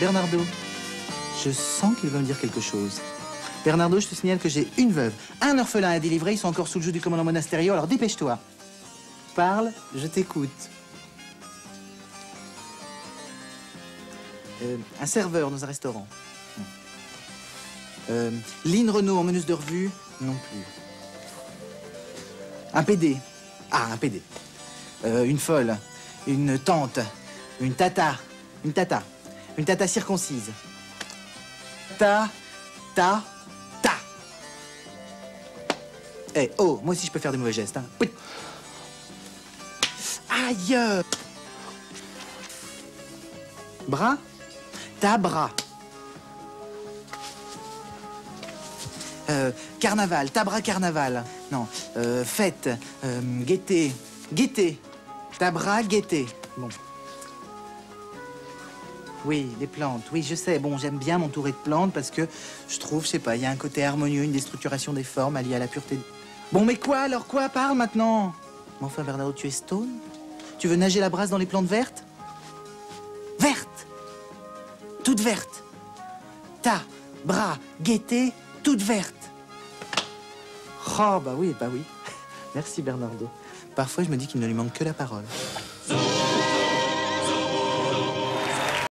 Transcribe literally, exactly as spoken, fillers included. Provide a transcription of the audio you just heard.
Bernardo, je sens qu'il veut me dire quelque chose. Bernardo, je te signale que j'ai une veuve, un orphelin à délivrer, ils sont encore sous le joug du commandant Monasterio, alors dépêche-toi. Parle, je t'écoute. Euh, un serveur dans un restaurant. Euh, Lynn Renault en meneuse de revue, non plus. Un P D. Ah, un P D. Euh, une folle, une tante, une tata, une tata, une tata circoncise. Ta, ta, ta. Eh, oh, moi aussi je peux faire des mauvais gestes, hein. Oui. Aïe! Bras? Ta bras. Euh, carnaval, tabra carnaval. Non, euh, fête, euh, gaieté, gaieté, tabra gaieté. Bon. Oui, les plantes, oui, je sais. Bon, j'aime bien m'entourer de plantes parce que je trouve, je sais pas, il y a un côté harmonieux, une déstructuration des formes alliée à la pureté. Bon, mais quoi alors, quoi? Parle maintenant. Mais enfin, Bernardo, tu es stone? Tu veux nager la brasse dans les plantes vertes? Vertes! Toutes vertes. Ta, bras, gaieté, toutes vertes. Oh, bah oui, bah oui. Merci, Bernardo. Parfois, je me dis qu'il ne lui manque que la parole.